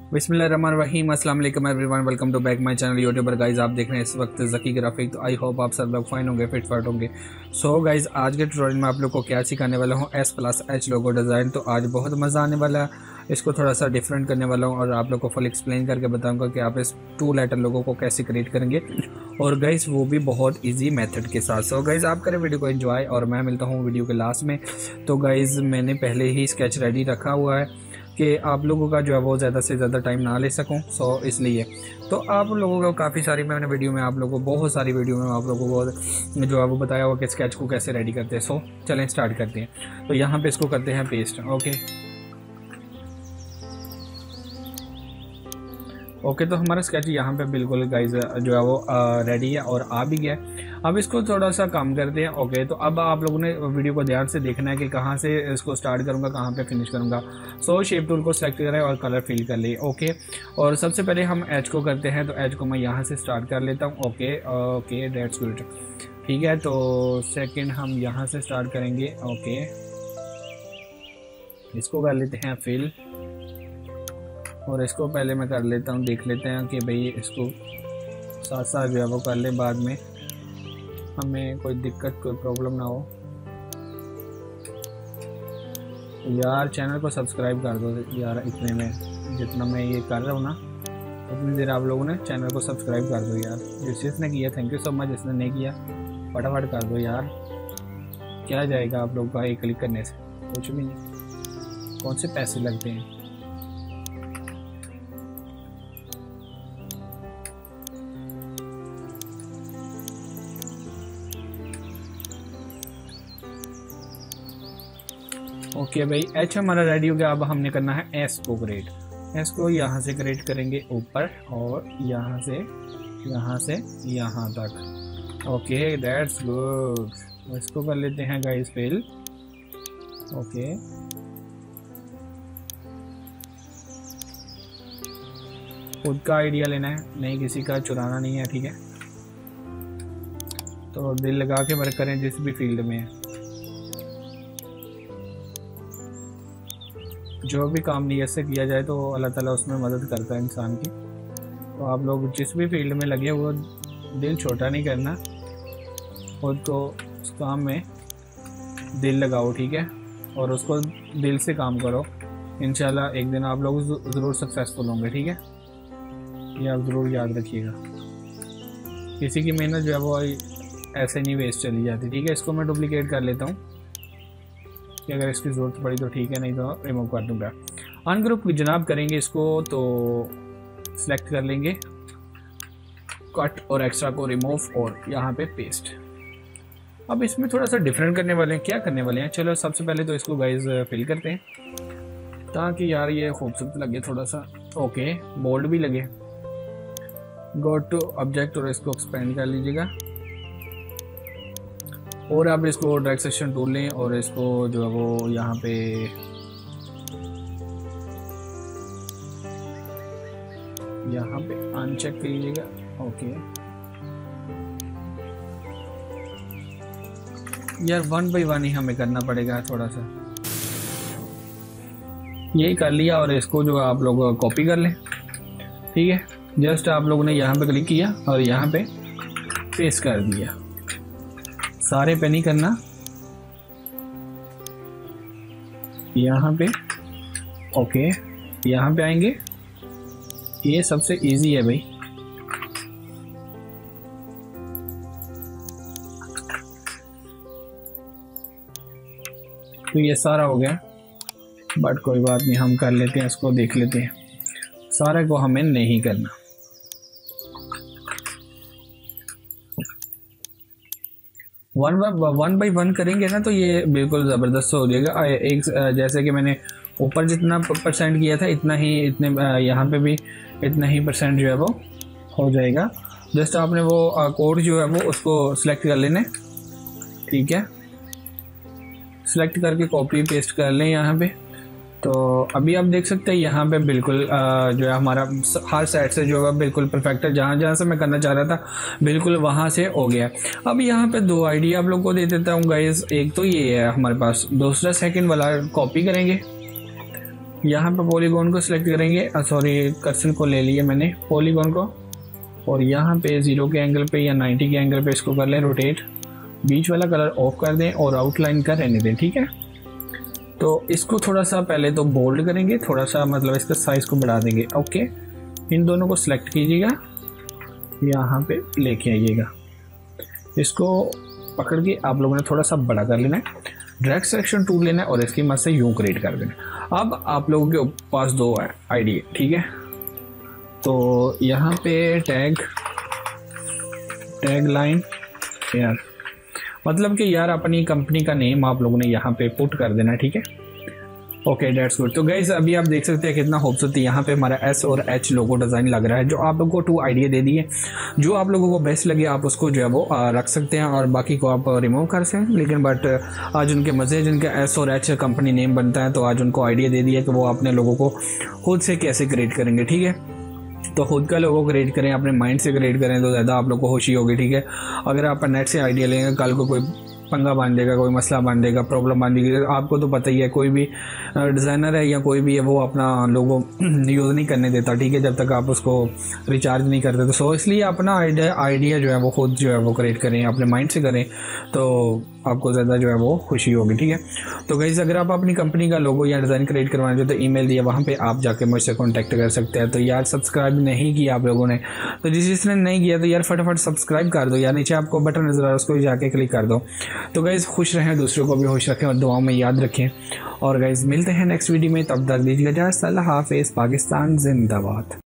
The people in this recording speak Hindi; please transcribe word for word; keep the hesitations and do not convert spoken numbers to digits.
बिस्मिल्लाहिर्रहमानिर्रहीम अस्सलाम वालेकुम everyone, welcome to back my channel YouTuber guys. आप देख रहे हैं इस वक्त ज़की ग्राफिक। तो आई होप आप सब लोग फाइन होंगे, फिट फाट होंगे। सो गाइज आज के ट्यूटोरियल में आप लोग को क्या सिखाने वाला हूँ, S plus H logo design. तो आज बहुत मज़ा आने वाला है, इसको थोड़ा सा डिफरेंट करने वाला हूँ और आप लोग को फुल एक्सप्लेन करके बताऊँगा कि आप इस टू लेटर लोगों को कैसे क्रिएट करेंगे, और गाइज वो भी बहुत ईजी मेथड के साथ। सो गाइज आप करें वीडियो को एंजॉय, और मैं मिलता हूँ वीडियो के लास्ट में। तो गाइज मैंने पहले ही स्केच रेडी रखा हुआ है कि आप लोगों का जो है वो ज़्यादा से ज़्यादा टाइम ना ले सकूं, सो इसलिए तो आप लोगों को काफ़ी सारी मैंने वीडियो में आप लोगों को बहुत सारी वीडियो में आप लोगों को जो है वो बताया हुआ कि स्केच को कैसे रेडी करते हैं। सो चलें स्टार्ट करते हैं। तो यहाँ पे इसको करते हैं पेस्ट। ओके ओके तो हमारा स्केच यहाँ पे बिल्कुल गाइज जो है वो रेडी है और आ भी गया। अब इसको थोड़ा सा कम करते हैं। ओके तो अब आप लोगों ने वीडियो को ध्यान से देखना है कि कहाँ से इसको स्टार्ट करूँगा, कहाँ पे फिनिश करूँगा। सो शेप टूल को सेलेक्ट करें और कलर फिल कर लिए। ओके और सबसे पहले हम एच को करते हैं, तो एच को मैं यहाँ से स्टार्ट कर लेता हूँ। ओके ओके डेट्स गुड, ठीक है। तो सेकेंड हम यहाँ से स्टार्ट करेंगे। ओके इसको कर लेते हैं फिल, और इसको पहले मैं कर लेता हूँ, देख लेते हैं कि भाई इसको साथ साथ जो है वो कर ले, बाद में हमें कोई दिक्कत कोई प्रॉब्लम ना हो। यार चैनल को सब्सक्राइब कर दो यार, इतने में जितना मैं ये कर रहा हूँ ना उतनी देर आप लोगों ने चैनल को सब्सक्राइब कर दो यार। जिस जिसने किया थैंक यू सो मच, जिसने नहीं किया फटाफट कर दो यार। क्या जाएगा आप लोग का एक क्लिक करने से, कुछ भी नहीं, कौन से पैसे लगते हैं। ओके okay भाई एच हमारा रेडी हो गया। अब हमने करना है एस को क्रिएट। एस को यहाँ से क्रिएट करेंगे ऊपर, और यहाँ से यहाँ से यहाँ तक। Okay that's good. इसको कर लेते हैं गाइस फिल। ओके खुद का आइडिया लेना है, नहीं किसी का चुराना नहीं है, ठीक है। तो दिल लगा के वर्क करें जिस भी फील्ड में है। जो भी काम नीयत से किया जाए तो अल्लाह ताला उसमें मदद करता है इंसान की। तो आप लोग जिस भी फील्ड में लगे वो दिल छोटा नहीं करना, खुद को उस काम में दिल लगाओ, ठीक है, और उसको दिल से काम करो। इंशाल्लाह एक दिन आप लोग ज़रूर सक्सेसफुल होंगे, ठीक है। ये आप ज़रूर याद रखिएगा, किसी की मेहनत जो है वो ऐसे नहीं वेस्ट चली जाती, ठीक है। इसको मैं डुप्लीकेट कर लेता हूँ कि अगर इसकी ज़रूरत पड़ी तो ठीक है, नहीं तो रिमूव कर दूँगा। अनग्रुप जनाब करेंगे इसको, तो सिलेक्ट कर लेंगे कट और एक्स्ट्रा को रिमूव, और यहाँ पे पेस्ट। अब इसमें थोड़ा सा डिफरेंट करने वाले हैं। क्या करने वाले हैं, चलो सबसे पहले तो इसको गाइज फिल करते हैं ताकि यार ये खूबसूरत लगे थोड़ा सा। ओके बोल्ड भी लगे। गो टू ऑब्जेक्ट और इसको एक्सपेंड कर लीजिएगा, और आप इसको ड्रैग सेक्शन टूल लें और इसको जो है वो यहाँ पे यहाँ पे अनचेक कीजिएगा। ओके यार वन बाई वन ही हमें करना पड़ेगा थोड़ा सा। यही कर लिया, और इसको जो आप लोग कॉपी कर लें, ठीक है। जस्ट आप लोगों ने यहाँ पे क्लिक किया और यहाँ पे पेस्ट कर दिया। सारे पे नहीं करना, यहाँ पे। ओके यहाँ पे आएंगे, ये सबसे इजी है भाई। तो ये सारा हो गया, बट कोई बात नहीं, हम कर लेते हैं, इसको देख लेते हैं। सारे को हमें नहीं करना। वन वन बाई वन करेंगे ना तो ये बिल्कुल ज़बरदस्त हो जाएगा। एक जैसे कि मैंने ऊपर जितना परसेंट किया था इतना ही इतने यहाँ पे भी इतना ही परसेंट जो है वो हो जाएगा। जस्ट आपने वो कोड जो है वो उसको सिलेक्ट कर लेना, ठीक है। सिलेक्ट करके कॉपी पेस्ट कर लें यहाँ पे। तो अभी आप देख सकते हैं यहाँ पे बिल्कुल जो है हमारा हर साइड से जो है बिल्कुल परफेक्ट है। जहाँ जहाँ से मैं करना चाह रहा था बिल्कुल वहाँ से हो गया। अब यहाँ पे दो आइडिया आप लोग को दे देता हूँ गाइस। एक तो ये है हमारे पास, दूसरा सेकंड वाला कॉपी करेंगे यहाँ पे पॉलीगॉन को सिलेक्ट करेंगे, सॉरी कर्सर को ले लिया मैंने पॉलीगॉन को, और यहाँ पे ज़ीरो के एंगल पे या नाइन्टी के एंगल पे इसको कर लें रोटेट। बीच वाला कलर ऑफ कर दें और आउटलाइन का रहने दें, ठीक है। तो इसको थोड़ा सा पहले तो बोल्ड करेंगे, थोड़ा सा मतलब इसका साइज़ को बढ़ा देंगे। ओके, इन दोनों को सिलेक्ट कीजिएगा, यहाँ पे लेके आइएगा, इसको पकड़ के आप लोगों ने थोड़ा सा बड़ा कर लेना है, ड्रैग सिलेक्शन टूल लेना है और इसकी मदद से यूं क्रिएट कर देना। अब आप लोगों के पास दो है आईडी, ठीक है। तो यहाँ पे टैग टैग लाइन यार, मतलब कि यार अपनी कंपनी का नेम आप लोगों ने यहाँ पे पुट कर देना, ठीक है। Okay, that's good. तो गाइस अभी आप देख सकते हैं कितना खूबसूरत यहाँ पे हमारा एस और एच लोगो डिज़ाइन लग रहा है, जो आप लोगों को टू आइडिया दे दिए। जो आप लोगों को बेस्ट लगे आप उसको जो है वो रख सकते हैं और बाकी को आप रिमूव कर सकते हैं। लेकिन बट आज उनके मज़े, जिनका एस और एच कंपनी नेम बनता है, तो आज उनको आइडिया दे दिया कि वो अपने लोगों को खुद से कैसे क्रिएट करेंगे, ठीक है। तो खुद का लोगो क्रिएट करें, अपने माइंड से क्रिएट करें तो ज़्यादा आप लोग को खुशी होगी, ठीक है। अगर आप नेट से आइडिया लेंगे, कल को कोई पंगा बांध देगा, कोई मसला बांध देगा, प्रॉब्लम बांध देगी, आपको तो पता ही है कोई भी डिज़ाइनर है या कोई भी है वो अपना लोगो यूज़ नहीं करने देता, ठीक है, जब तक आप उसको रिचार्ज नहीं करते। तो सो इसलिए अपना आइडिया आइडिया जो है वो खुद जो है वो क्रिएट करें, अपने माइंड से करें, तो आपको ज़्यादा जो है वो खुशी होगी, ठीक है। तो गाइस अगर आप अपनी कंपनी का लोगो या डिज़ाइन क्रिएट करवाना चाहते तो ईमेल दिया, वहाँ पे आप जाके मुझसे कांटेक्ट कर सकते हैं। तो यार सब्सक्राइब नहीं किया आप लोगों ने, तो जिस जिसने नहीं किया तो यार फटाफट सब्सक्राइब कर दो यार, नीचे आपको बटन नजर आ रहा है उसको जाके क्लिक कर दो। तो गाइस खुश रहें, दूसरों को भी खुश रखें और दुआओं में याद रखें। और गाइस मिलते हैं नेक्स्ट वीडियो में, तब तक दीजिएगा इजाज़त। अल्लाह हाफिज़, पाकिस्तान जिंदाबाद।